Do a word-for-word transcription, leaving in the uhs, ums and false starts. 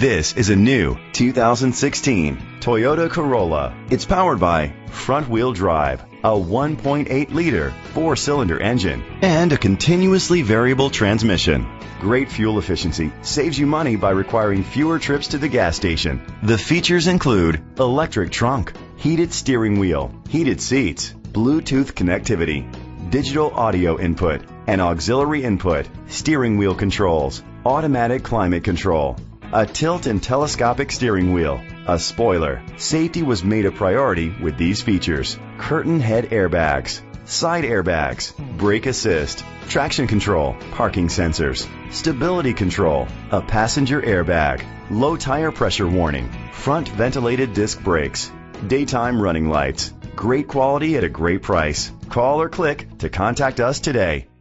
This is a new two thousand sixteen Toyota Corolla. It's powered by front-wheel drive, a one point eight liter four-cylinder engine, and a continuously variable transmission. Great fuel efficiency saves you money by requiring fewer trips to the gas station. The features include electric trunk, heated steering wheel, heated seats, Bluetooth connectivity, digital audio input, and auxiliary input, steering wheel controls, automatic climate control, a tilt and telescopic steering wheel, a spoiler. Safety was made a priority with these features: curtain head airbags, side airbags, brake assist, traction control, parking sensors, stability control, a passenger airbag, low tire pressure warning, front ventilated disc brakes, daytime running lights. Great quality at a great price. Call or click to contact us today.